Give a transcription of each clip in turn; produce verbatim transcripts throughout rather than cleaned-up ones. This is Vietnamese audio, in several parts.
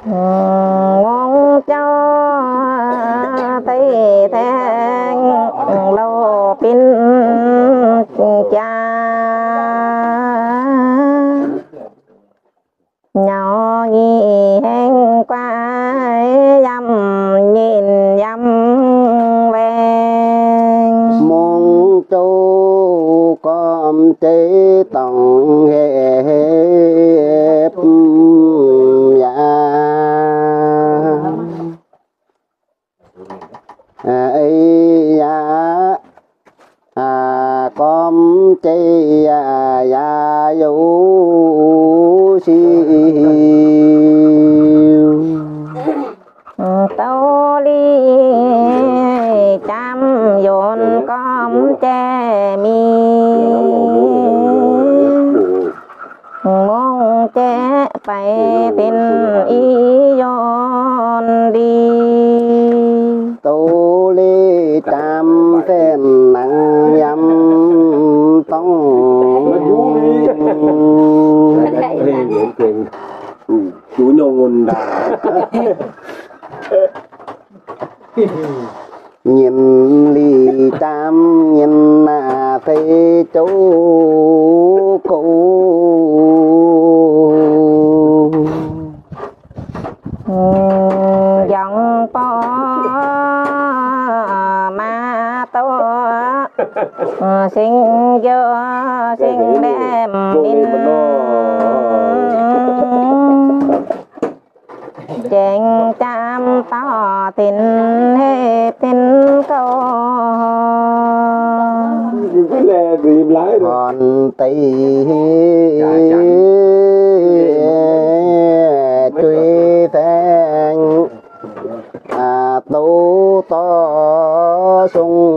ngôn cho tây thang lâu pin cha nhỏ nghi hẹn qua dăm nhìn dăm ven mong châu con chế tổng hẹp dạ ấy dạ à con chế dạ dạ dấu siêu tao đi chăm dồn con che mi mong che phải tin ý dồn đi tu ly tam phen nặng dâm tông chú nhông đà nhìn ly tam nhìn na thấy chú cụ dòng po ma to sinh vô sinh đem in chèn cham to tin hẹp tin câu còn tây truy thang à tu to sung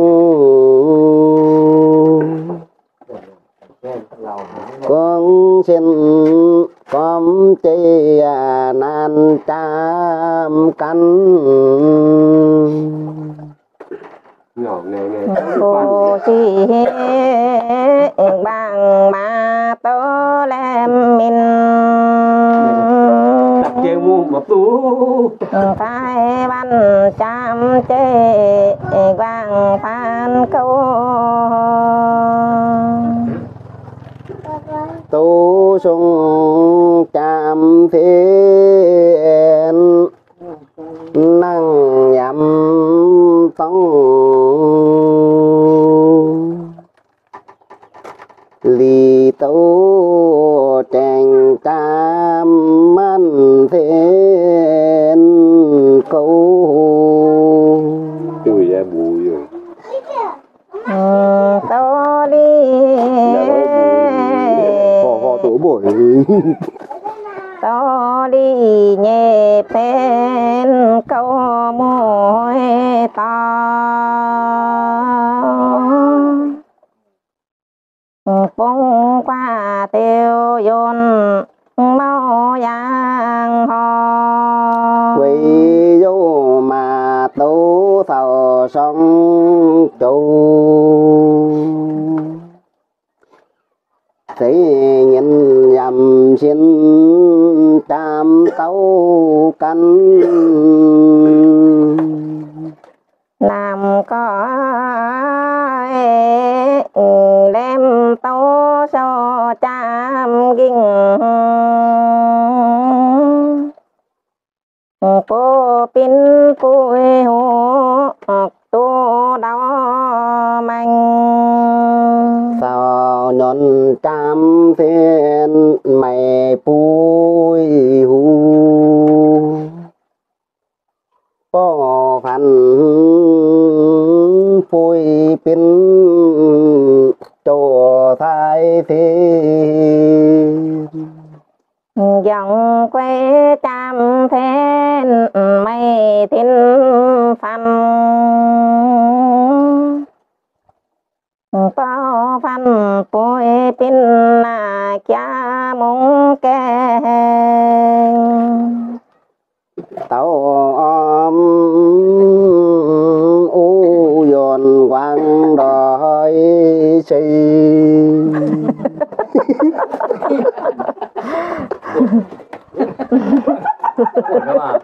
con xin con chi à nan trăm cánh cô chi bằng mà tố làm mình kêu mua một tú thái văn trăm chế quang phan câu tu sung chạm phiền năng nhậm tông lì tu tranh tam man phiền câu tuổi em bùi rồi tao đi họ họ tổ bổi tao đi nhẹ phen câu môi to bông qua tiêu dồn mau giang ho quỳ vô mà tu thầu sông trụ thế nhìn nhầm xin tam tấu canh làm có đem tấu cho cham kinh cô pin cùi hú tu đau manh sao nhon trăm phiền mày bùi hú có phần bùi pin chỗ thái thế dòng quê trăm thiên mây thiên phan bao phan bùi pin là cha mong kê tàu om u dồn quang đòi xây Buồn đó mà.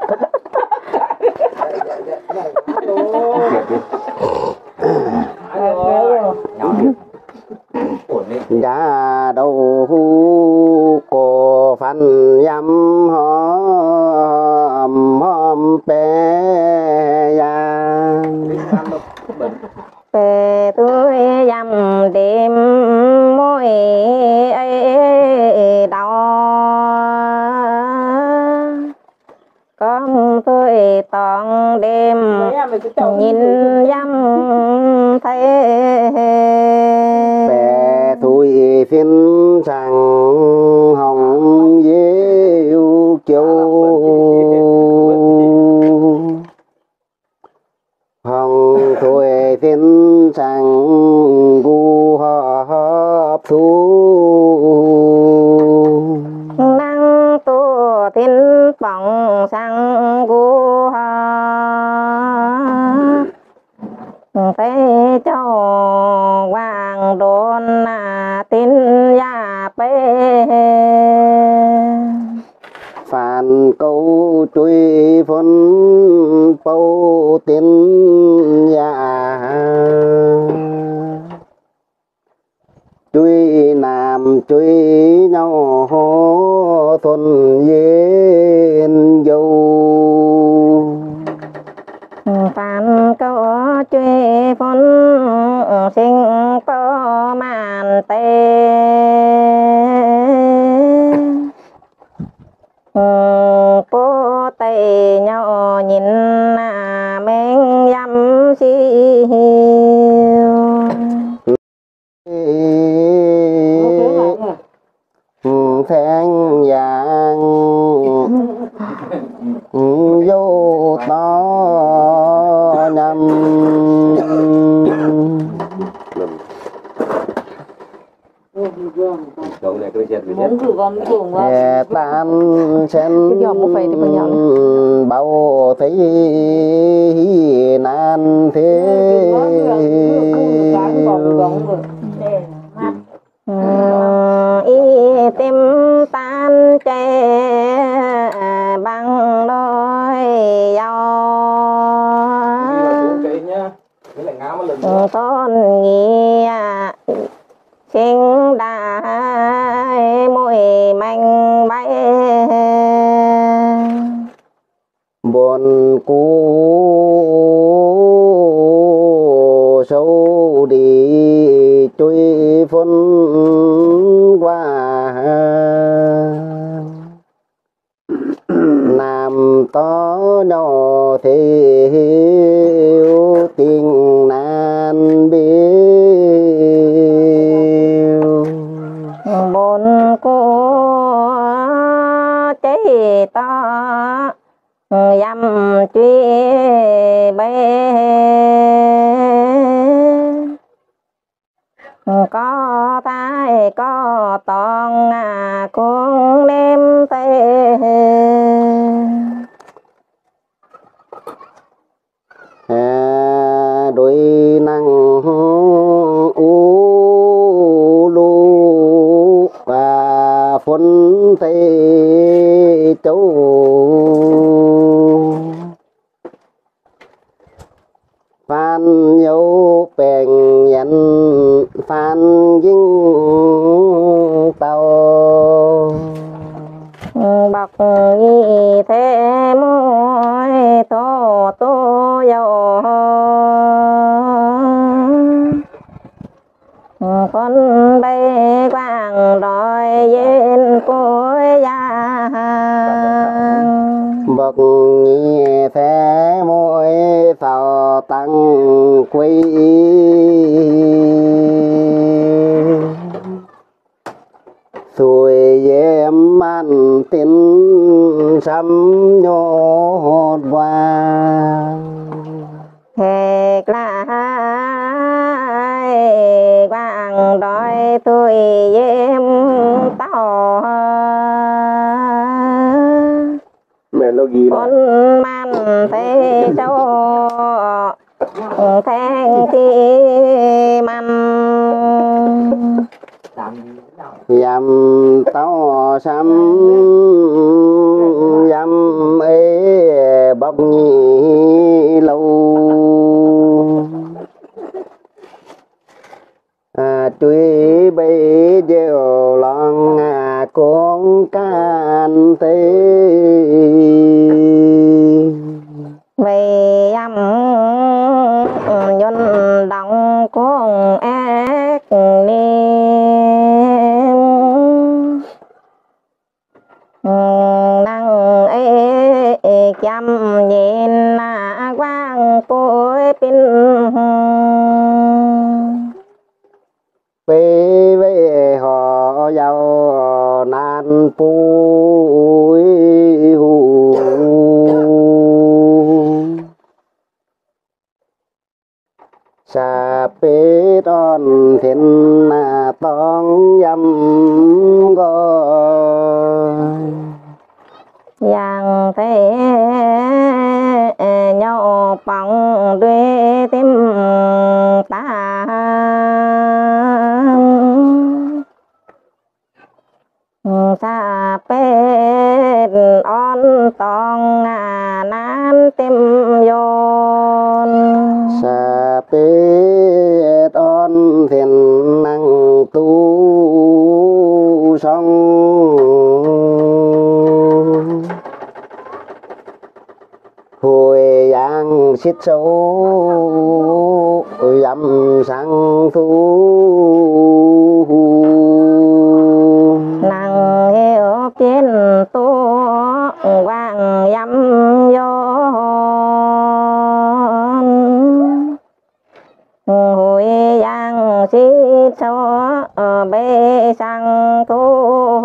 Giá đâu hu cổ phản yam hòm hòm bé ya về tôi dằm đêm môi ấy đau con tôi toàn đêm nhìn dăm thấy bé tôi phiên sang hồng yêu kiều hồng thôi phiên sang gu họp thu năng tu thiên bóng sang gu họp thế cho hoàng đồn là tin ya bê phản câu truy phun bầu tin ya truy nam truy nhau thuần yên dâu phản câu truy phun sinh có màn tê bố tây nhau nhìn là men dăm siêu thang vàng vô to nhầm Cậu này cứ chết với chết. hè tan sen bao thấy nan thế y tim tan chê bằng đôi dao tôn nghĩa sinh đại mùi manh bay buồn cũ sâu đi truy phân qua nam to nhỏ thì hiếu tình nan biêu bốn cô cháy to dăm truy bê có tai có toàn à cũng đêm tê à, đôi năng u lu và phun tây châu phan dấu bèn nhận phan dính tàu bọc nghi thế môi tô tô dầu con bay quang đòi yên cối giang bậc nhị thế mỗi tàu tăng quý xuôi dêm ăn tin sắm nhốt vàng hệt lại quang đòi tôi dêm tàu Melody con man thế châu thang thi man dầm tàu sắm dầm chăm nhìn na quang bối pin về về họ giàu nan pui hù sa pê đón thiên na tông yam gọi yang thế nhau bằng đuôi tim ta sa pê on tong nan tim yon sa pê đón thiên năng tu song hồi giang xích sâu dầm sang thu nàng hiểu trên tu vàng dâm yon hồi giang xích sâu bê sang thu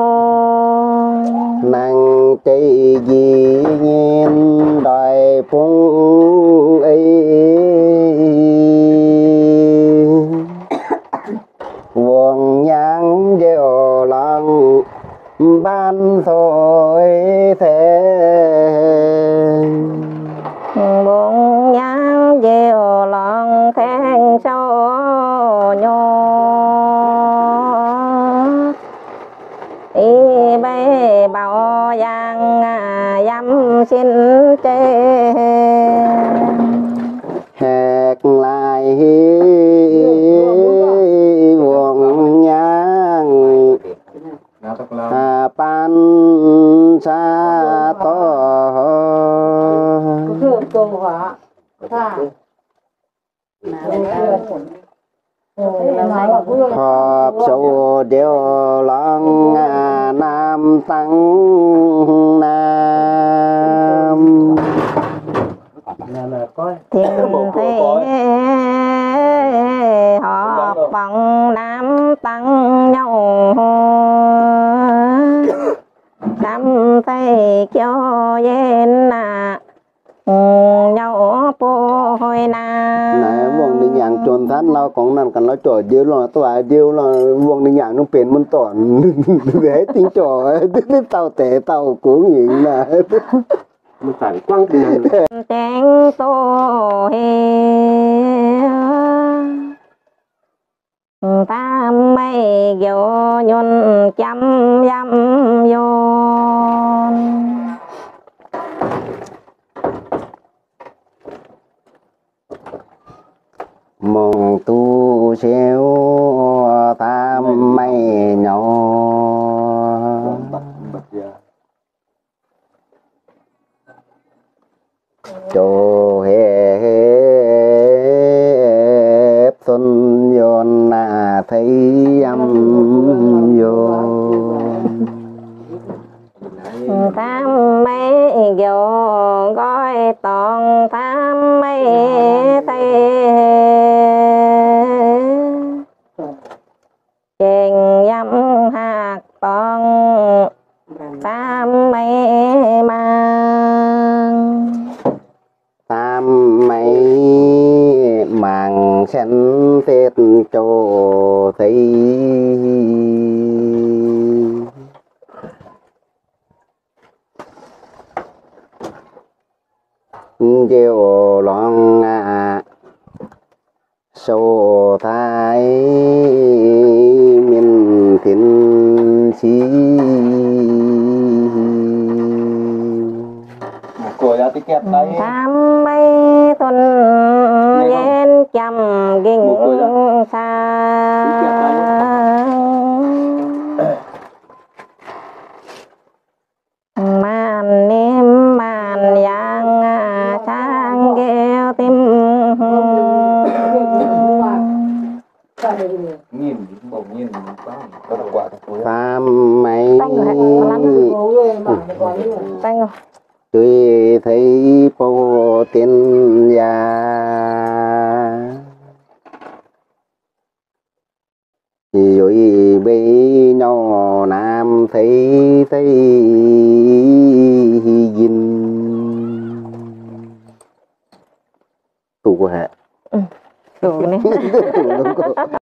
nàng chạy gì nhiên đòi phung ấy vuông nhang gieo lòng ban thôi thế buông nhang gieo lòng than sâu nhô y bê bảo giang dâm xin chê hẹt lại vuông nhang à pan sa to họp sâu đều lòng nam tăng nam thiên thế họ bằng nam tăng nhau nam tây kêu yên na nhau bôi na này vuông đi nhàng trồn thắt lao còn nằm cần nó trò điêu lo tòa điêu lo vuông đi nhàng nó bền muốn tỏn để tính trò đến tàu tẻ tàu của nhịn là มันใส่กว้างดี tiếng tô hi ta mây vô nhôn chăm dăm yôn mong tu xéo tam mây nhỏ chỗ hẹp xuân yon là thấy âm yon tam mấy vô gói toàn tam mấy tay chèn dâm hạt toàn tam mấy mang tam mấy màng xanh tết chỗ thấy điều loạn à sâu thái miền thiên sĩ của ra ticket đấy tam mấy tuần yên chăm kinh xa màn nêm màn giang sang kêu tim nhìn bỗng nhìn có được quả tam mấy tay rồi tôi thấy po tiên gia rồi bây nó nam thấy thấy dinh tụ của hệ Đủ này. tụ